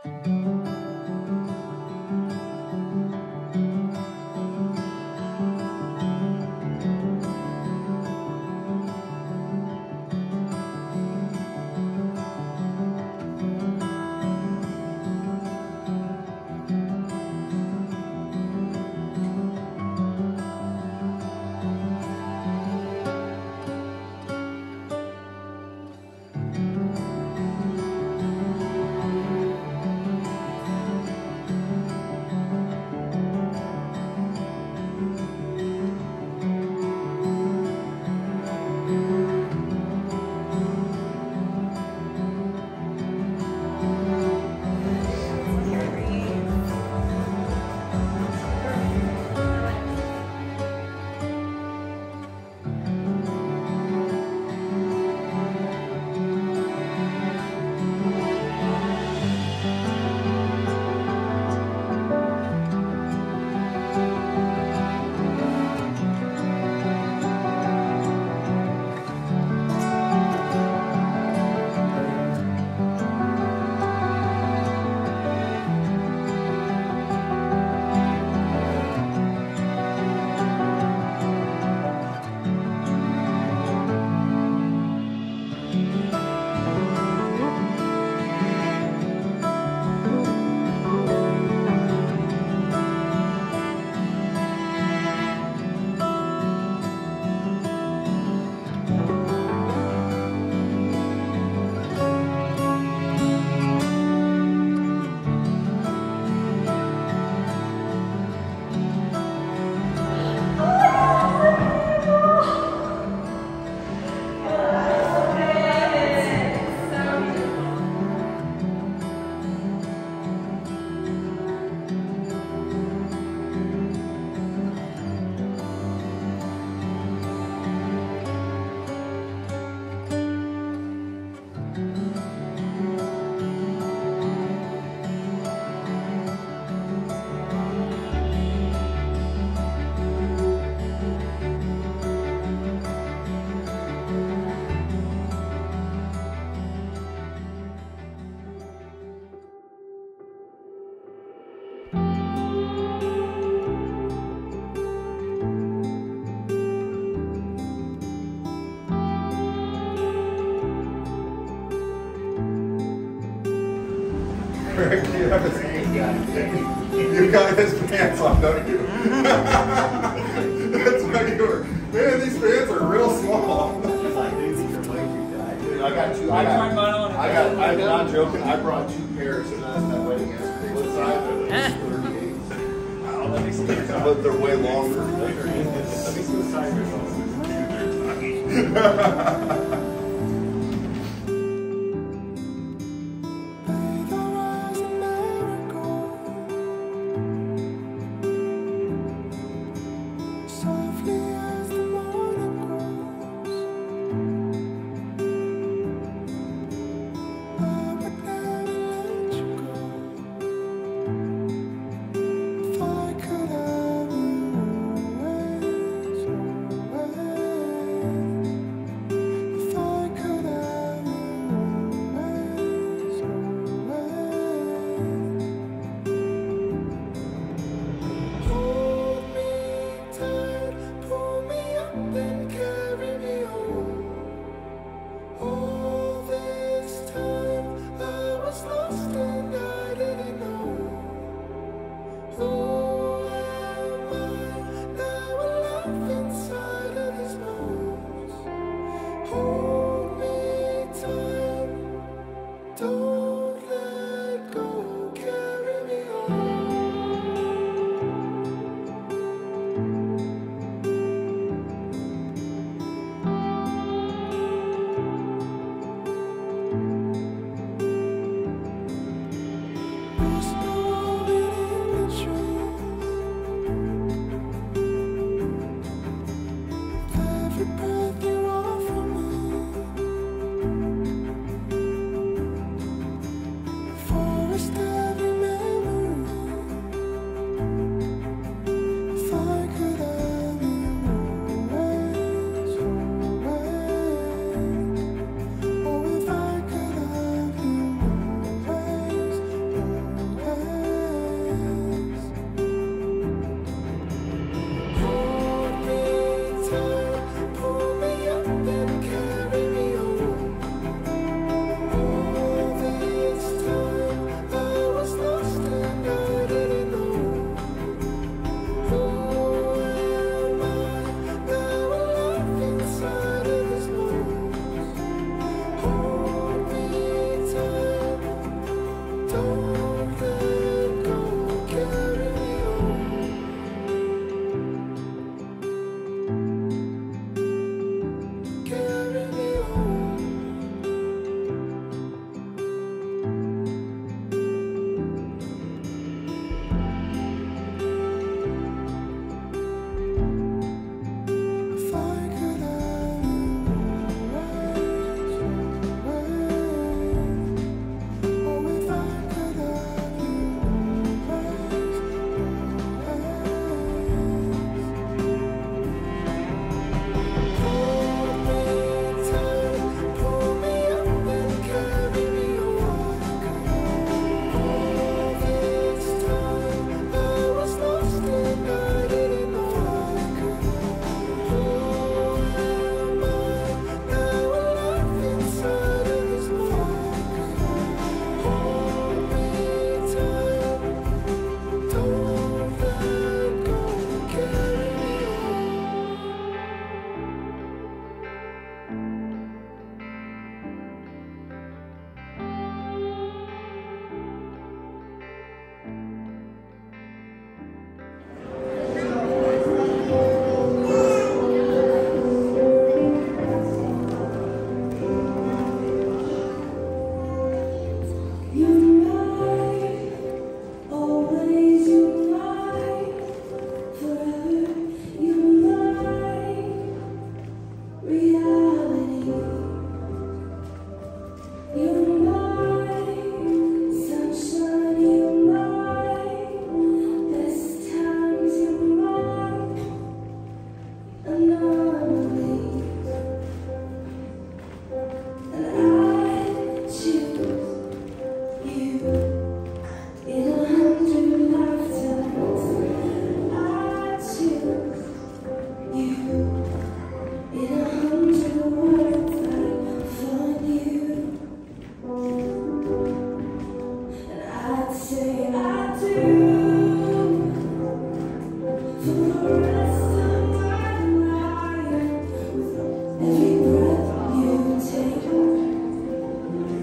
You got his pants on, don't you? That's why you were. Man, these pants are real small. I got two. I'm not joking. I brought 2 pairs to that wedding yesterday. What size are they? 38. Oh, let me see. But they're way longer. Let me see the size of yours. If I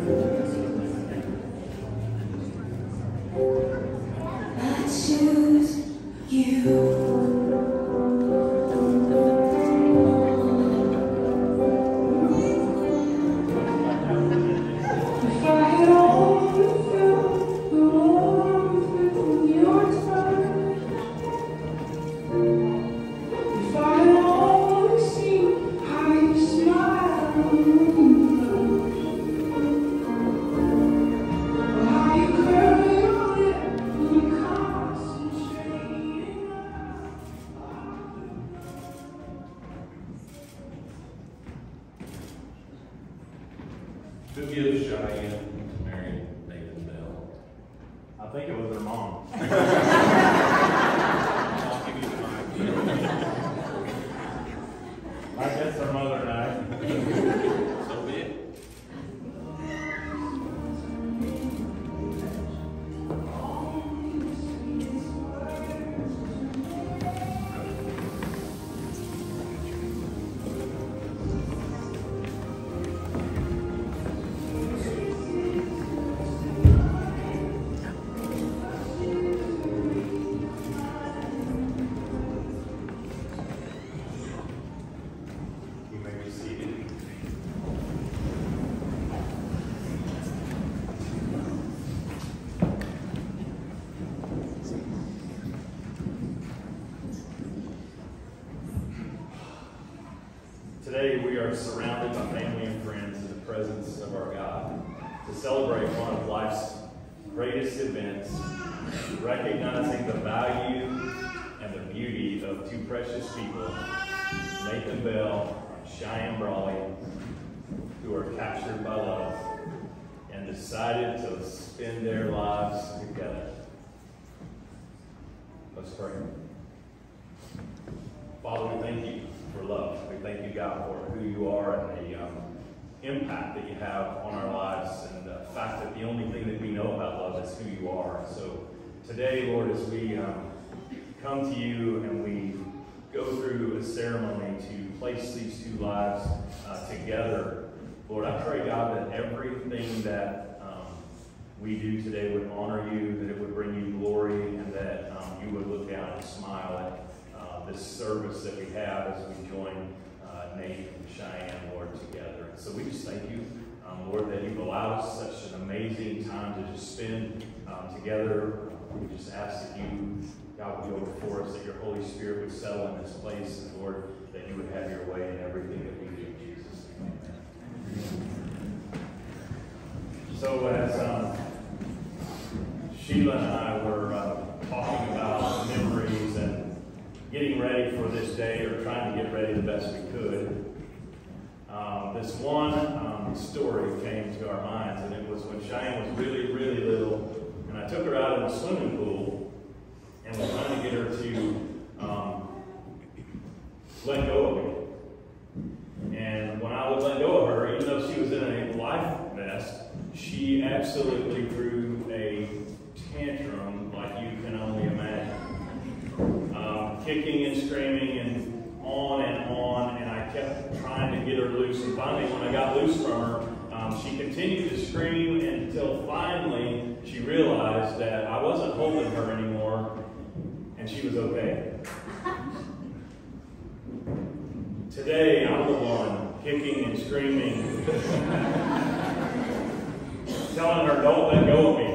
Who gives Cheyenne to marry Nate and Bell? I think it was her mom. I'll give you the mic. I guess her mother and I. So be it. Today we are surrounded by family and friends in the presence of our God to celebrate one of life's greatest events, recognizing the value and the beauty of two precious people, Nate and Bell and Cheyenne Brawley, who are captured by love and decided to spend their lives together. Let's pray. Father, we thank you for love. We thank you, God, for who you are and the impact that you have on our lives, and the fact that the only thing that we know about love is who you are. So today, Lord, as we come to you and we go through a ceremony to place these two lives together, Lord, I pray, God, that everything that we do today would honor you, that it would bring you glory, and that you would look down and smile at this service that we have as we join Nate and Cheyenne, Lord, together. And so we just thank you, Lord, that you've allowed us such an amazing time to just spend together. We just ask that you, God, would go before us, that your Holy Spirit would settle in this place, and Lord, that you would have your way in everything that we do. In Jesus' name, amen. So as Sheila and I were talking about memories and getting ready for this day, or trying to get ready the best we could, this one story came to our minds, and it was when Cheyenne was really, really little, and I took her out in the swimming pool and was trying to get her to let go of me. And when I would let go of her, even though she was in a life vest, she absolutely threw a tantrum like you can only imagine. Kicking and screaming and on, and I kept trying to get her loose. And finally, when I got loose from her, she continued to scream until finally she realized that I wasn't holding her anymore, and she was okay. Today, I'm the one kicking and screaming, telling her, don't let go of me.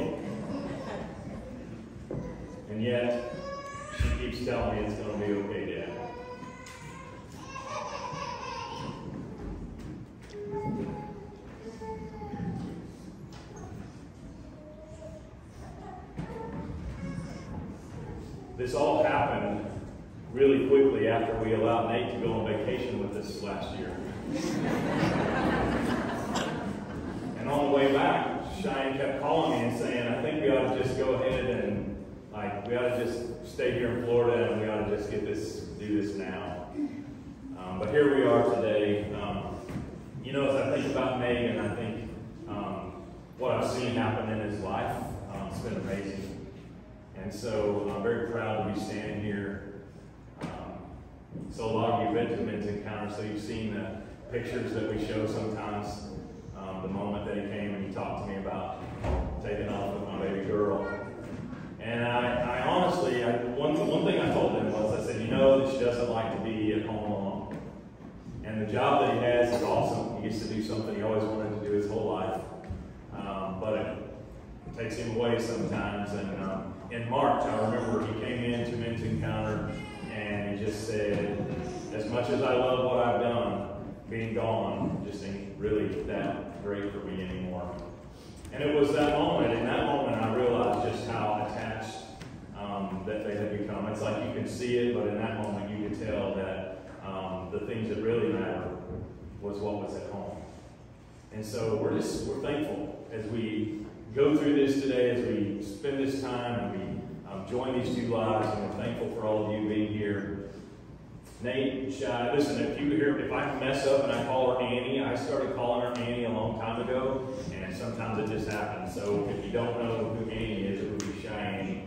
And yet, she keeps telling me it's going to be okay, Dad. This all happened really quickly after we allowed Nate to go on vacation with us last year. And on the way back, Cheyenne kept calling me and saying, I think we ought to just go ahead and we ought to just stay here in Florida, and we ought to just do this now. But here we are today. You know, as I think about Nate, and I think what I've seen happen in his life, it's been amazing. And so I'm very proud to be standing here. So a lot of you have been to men's encounters, so you've seen the pictures that we show sometimes. the moment that he came and he talked to me about taking off with my baby girl. And I honestly, one thing I told him was, I said, you know that she doesn't like to be at home alone. And the job that he has is awesome. He gets to do something he always wanted to do his whole life. But it takes him away sometimes. And in March, I remember he came into Men's Encounter and he just said, as much as I love what I've done, being gone just ain't really that great for me anymore. And it was that moment, in that moment I realized just how attached that they had become. It's like you can see it, but in that moment you could tell that the things that really mattered was what was at home. And so we're thankful as we go through this today, as we spend this time and we join these two lives, and we're thankful for all of you being here. Nate, Shy, listen, if I mess up and I call her Annie, I started calling her Annie a long time ago, and sometimes it just happens. So if you don't know who Annie is, it would be Cheyenne.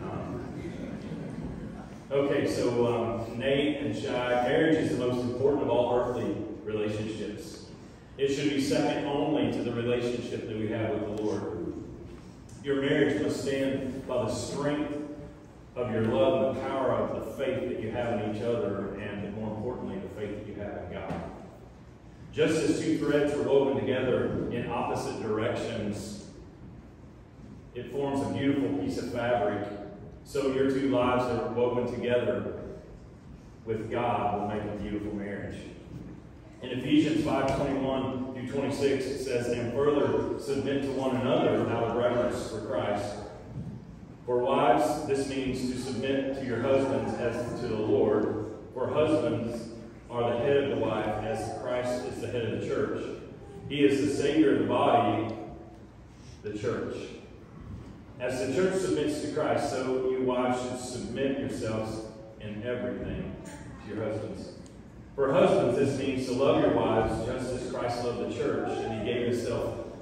Okay, so Nate and Shy, marriage is the most important of all earthly relationships. It should be second only to the relationship that we have with the Lord. Your marriage must stand by the strength of your love and the power of the faith that you have in each other, and more importantly, the faith that you have in God. Just as two threads are woven together in opposite directions, it forms a beautiful piece of fabric. So your two lives that are woven together with God will make a beautiful marriage. In Ephesians 5:21 through 26, it says, "And further submit to one another out of reverence for Christ. For wives, this means to submit to your husbands as to the Lord. For husbands are the head of the wife, as Christ is the head of the church. He is the Savior of the body, the church. As the church submits to Christ, so you wives should submit yourselves in everything to your husbands. For husbands, this means to love your wives just as Christ loved the church, and he gave his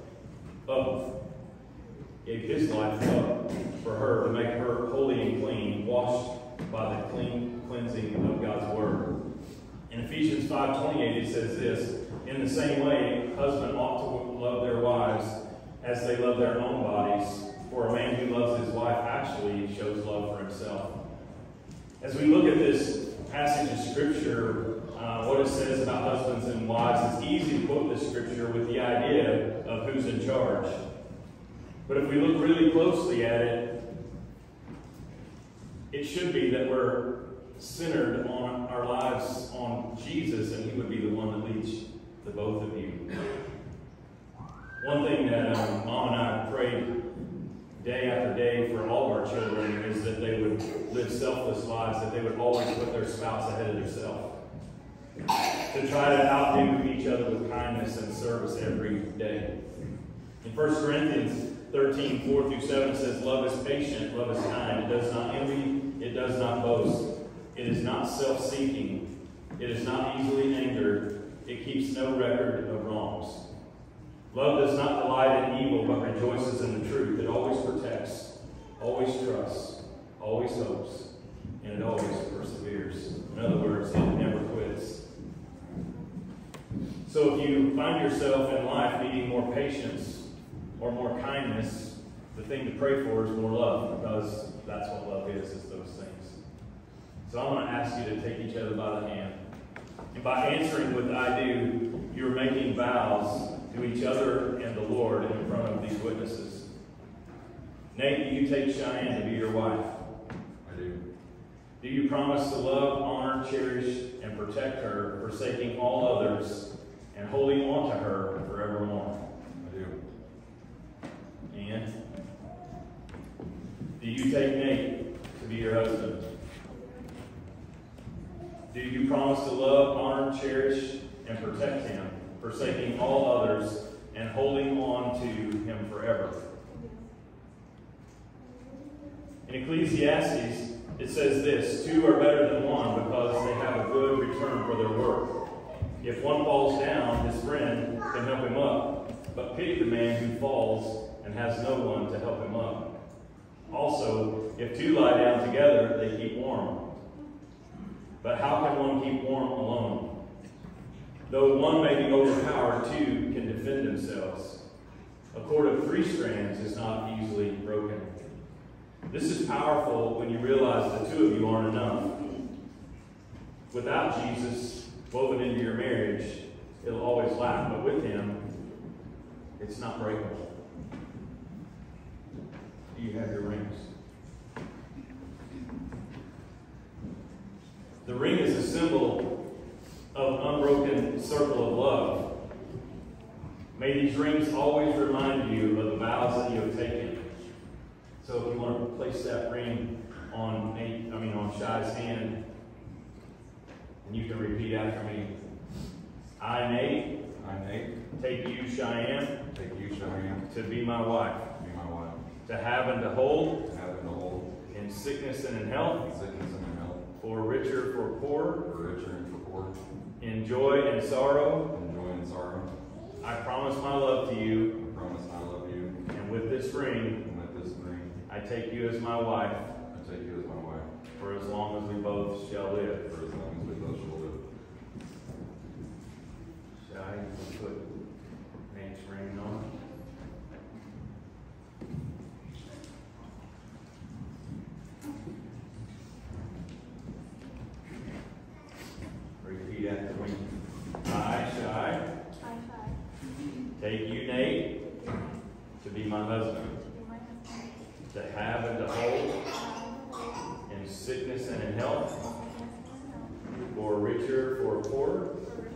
life up for her to make her holy and clean, washed by the clean cleansing of God's word." In Ephesians 5:28, it says this, "In the same way, husbands ought to love their wives as they love their own bodies. For a man who loves his wife actually shows love for himself." As we look at this passage of Scripture, what it says about husbands and wives, it's easy to quote this Scripture with the idea of who's in charge. But if we look really closely at it, it should be that we're centered on our lives on Jesus, and he would be the one that leads the both of you. One thing that Mom and I prayed day after day for all of our children is that they would live selfless lives, that they would always put their spouse ahead of themselves, to try to outdo each other with kindness and service every day. In 1 Corinthians 13:4 through 7 says, "Love is patient, love is kind. It does not envy, it does not boast. It is not self-seeking. It is not easily angered. It keeps no record of wrongs. Love does not delight in evil, but rejoices in the truth. It always protects, always trusts, always hopes, and it always perseveres." In other words, it never quits. So if you find yourself in life needing more patience or more kindness, the thing to pray for is more love, because that's what love is those things. So I'm going to ask you to take each other by the hand. And by answering with "I do," you're making vows to each other and the Lord in front of these witnesses. Nate, do you take Cheyenne to be your wife? I do. Do you promise to love, honor, cherish, and protect her, forsaking all others, and holding on to her forevermore? I do. And do you take Nate to be your husband? Do you promise to love, honor, cherish, and protect him, forsaking all others, and holding on to him forever? In Ecclesiastes, it says this, "Two are better than one because they have a good return for their work. If one falls down, his friend can help him up, but pity the man who falls and has no one to help him up. Also, if two lie down together, they keep warm. But how can one keep warm alone? Though one may be overpowered, two can defend themselves. A cord of 3 strands is not easily broken. This is powerful when you realize the 2 of you aren't enough. Without Jesus woven into your marriage, it'll always lack, but with him, it's not breakable. Do you have your rings? The ring is a symbol of an unbroken circle of love. May these rings always remind you of the vows that you have taken. So if you want to place that ring on Shai's hand, and you can repeat after me. I, Nate, take you, Cheyenne, to be my wife, to have and to hold, in sickness and in health, for richer, for poor, in joy and sorrow. I promise my love to you, and with this ring, I take you as my wife, for as long as we both shall live. Shai, you put Nate's ring on. Repeat after me. I, Shai, take you, Nate, to be my husband, to have and to hold, in sickness and in health, for richer, for poorer,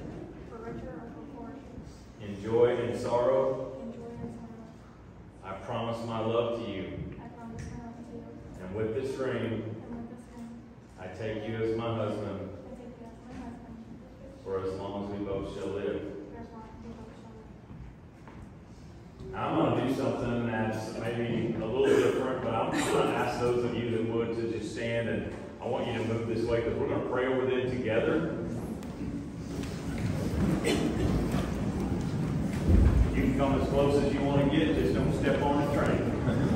in joy and sorrow. I promise my love to you, and with this ring, I take you as my husband, for as long as we both shall live. I'm going to do something that's maybe a little different, but I'm going to ask those of you that would to just stand, and I want you to move this way because we're going to pray over them together. You can come as close as you want to get, just don't step on the train.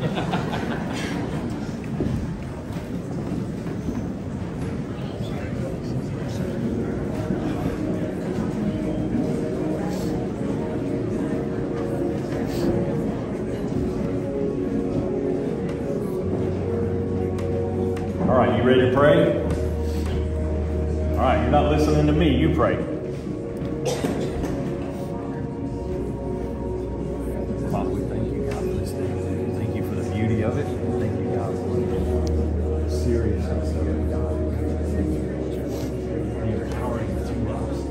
All right, you ready to pray? All right, you're not listening to me, you pray. Father, we thank you, God, for this day. Thank you for the beauty of it. Thank you, God, for the seriousness of it, God. The empowering the 2 lives.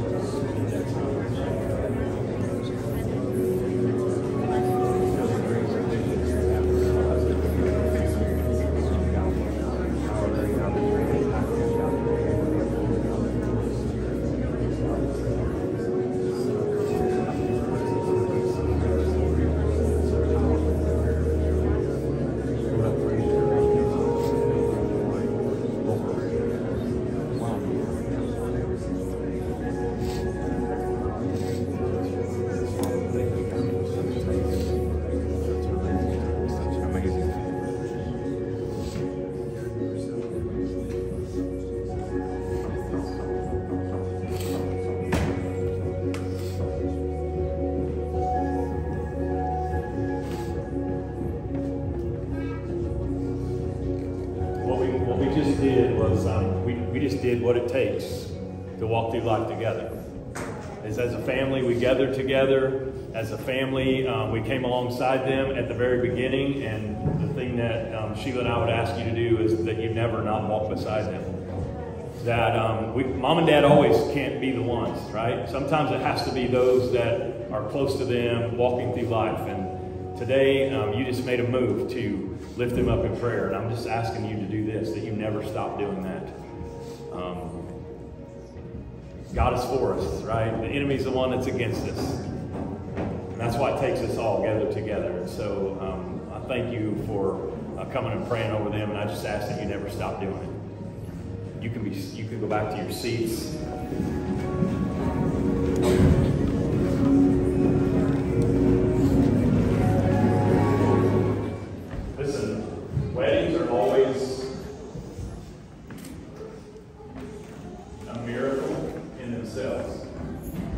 We just did what it takes to walk through life together. As a family, we gathered together. As a family, we came alongside them at the very beginning, and the thing that Sheila and I would ask you to do is that you never not walk beside them. That Mom and Dad always can't be the ones, right? Sometimes it has to be those that are close to them walking through life. And today, you just made a move to lift them up in prayer. And I'm just asking you to do this, that you never stop doing that. God is for us, right? The enemy's the one that's against us. And that's why it takes us all gathered together. And so I thank you for coming and praying over them, and I just ask that you never stop doing it. You can go back to your seats. Listen, weddings are always a miracle in themselves.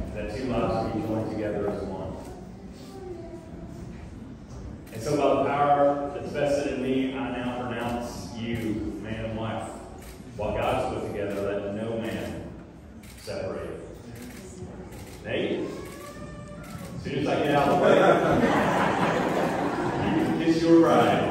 And so by the power that's vested in me, I now pronounce you man and wife. What God's put together, let no man separate it. Nate, as soon as I get out of the way, you can kiss your bride.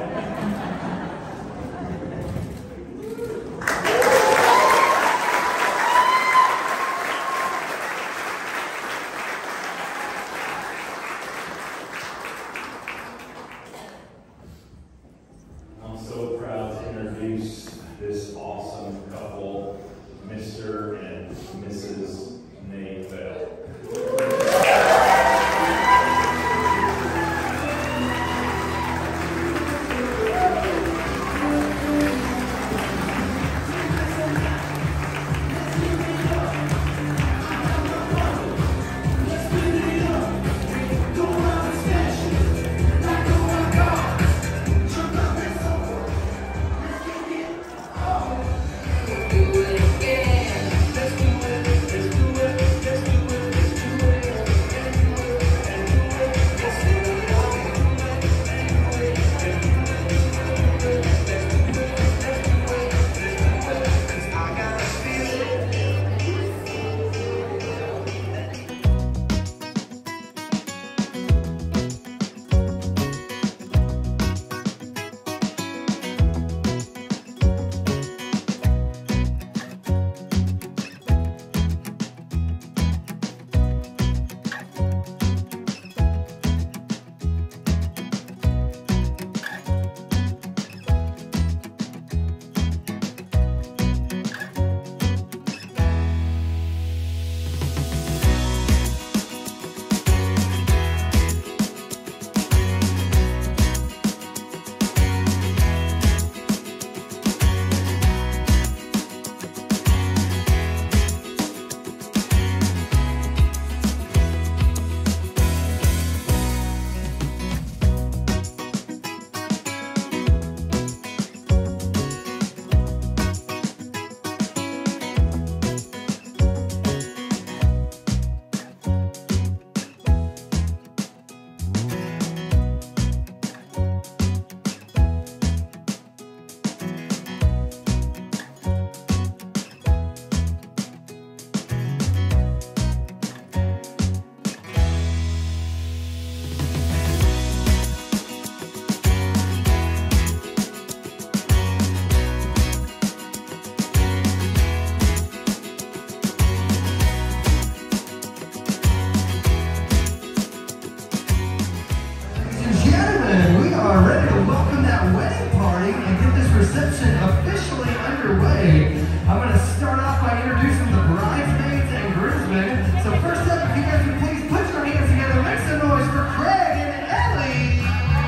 reception officially underway. I'm going to start off by introducing the bridesmaids and groomsmen. So first up, if you guys would please put your hands together, make some noise for Craig and Ellie.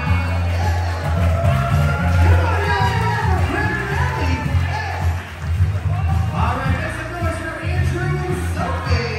Come on, y'all, for Craig and Ellie. All right, make some noise for Andrew and Sophie.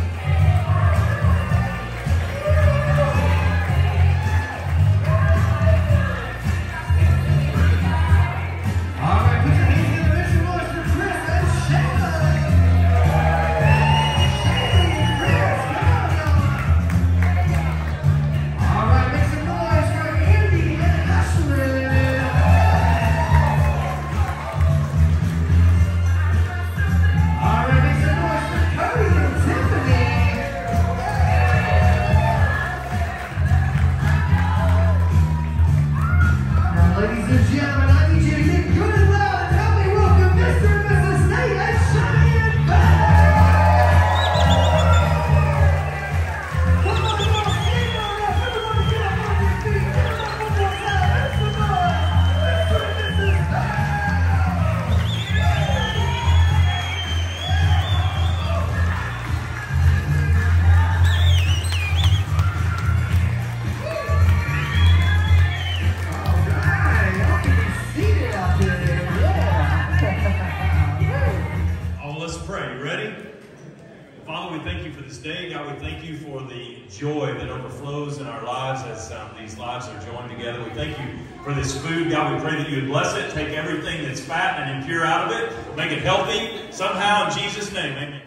Joy that overflows in our lives as these lives are joined together. We thank you for this food. God, we pray that you would bless it, take everything that's fat and impure out of it, make it healthy somehow in Jesus' name. Amen.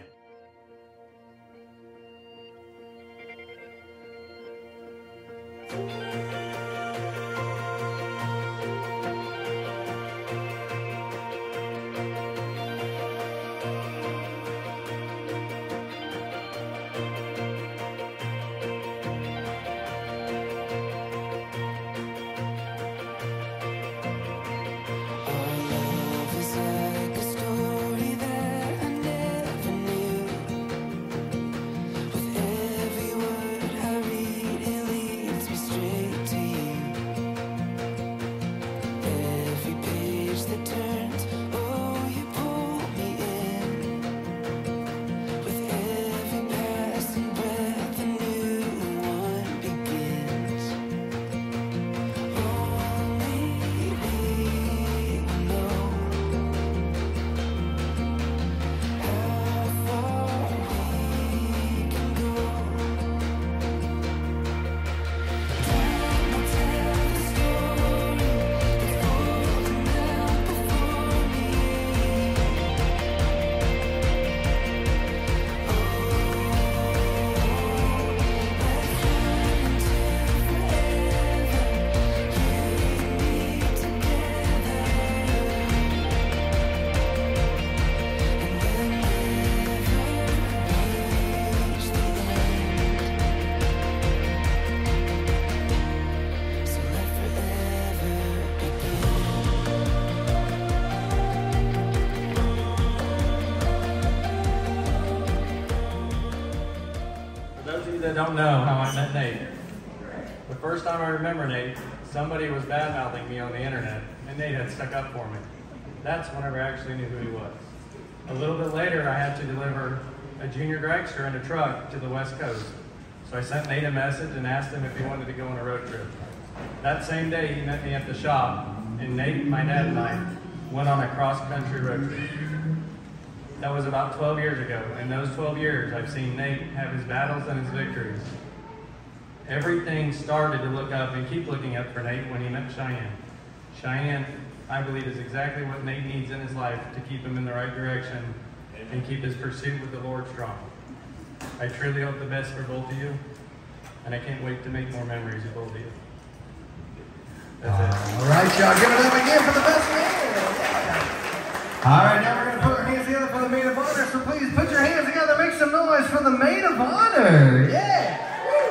you that don't know how I met Nate. The first time I remember Nate, somebody was bad-mouthing me on the internet, and Nate had stuck up for me. That's whenever I actually knew who he was. A little bit later, I had to deliver a junior dragster in a truck to the West Coast. So I sent Nate a message and asked him if he wanted to go on a road trip. That same day, he met me at the shop, and Nate, my dad, and I went on a cross-country road trip. That was about 12 years ago. In those 12 years, I've seen Nate have his battles and his victories. Everything started to look up and keep looking up for Nate when he met Cheyenne. Cheyenne, I believe, is exactly what Nate needs in his life to keep him in the right direction and keep his pursuit with the Lord strong. I truly hope the best for both of you, and I can't wait to make more memories with both of you. That's it. All right, y'all, give it up again for the best man. All right, now we're going to put our hands together for the maid of honor, so please put your hands together, make some noise for the maid of honor. Yeah.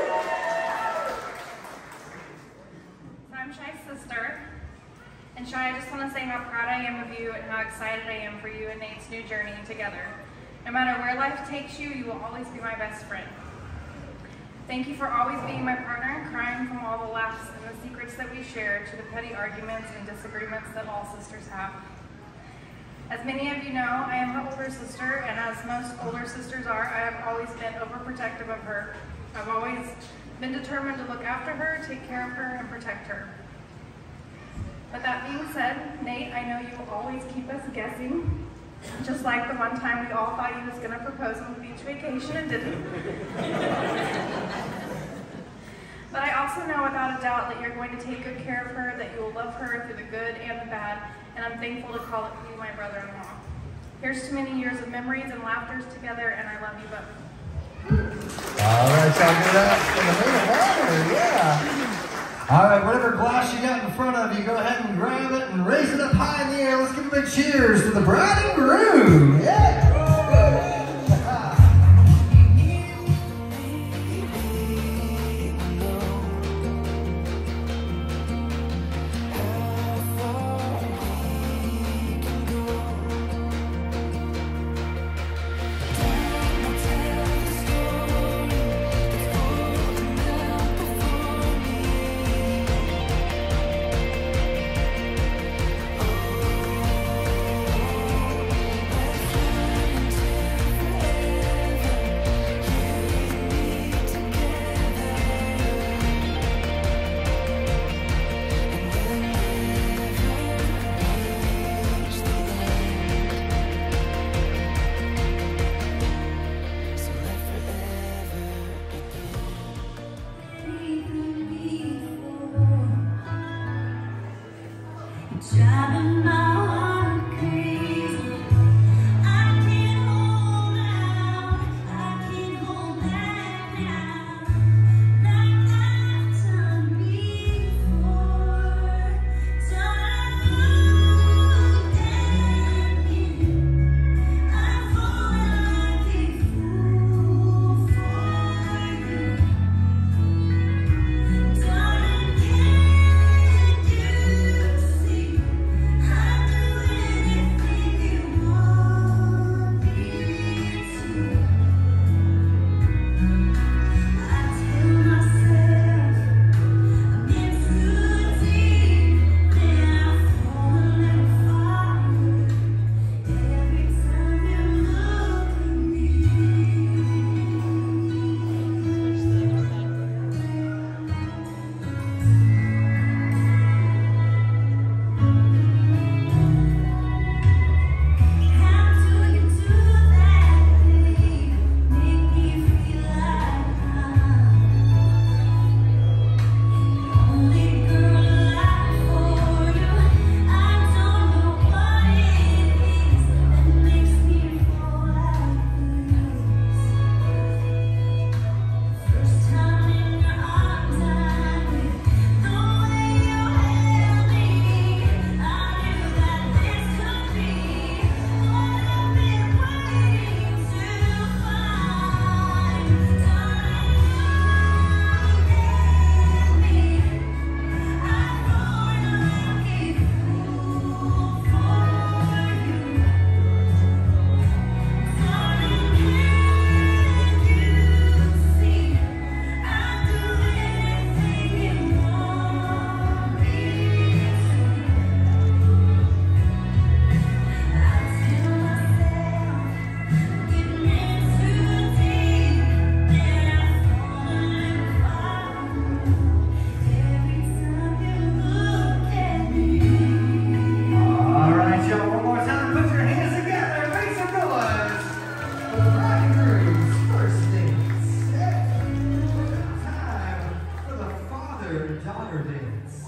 I'm Shai's sister, and Shai, I just want to say how proud I am of you and how excited I am for you and Nate's new journey together. No matter where life takes you, you will always be my best friend. Thank you for always being my partner in crime, from all the laughs and the secrets that we share to the petty arguments and disagreements that all sisters have. As many of you know, I am her older sister, and as most older sisters are, I have always been overprotective of her. I've always been determined to look after her, take care of her, and protect her. But that being said, Nate, I know you will always keep us guessing, just like the one time we all thought he was going to propose on the beach vacation and didn't. But I also know without a doubt that you're going to take good care of her, that you will love her through the good and the bad, and I'm thankful to call you my brother-in-law. Here's to many years of memories and laughters together, and I love you both. All right, y'all, give it up for the maid of honor, yeah. All right, whatever glass you got in front of you, go ahead and grab it and raise it up high in the air. Let's give a big cheers to the bride and groom, yeah. I dance.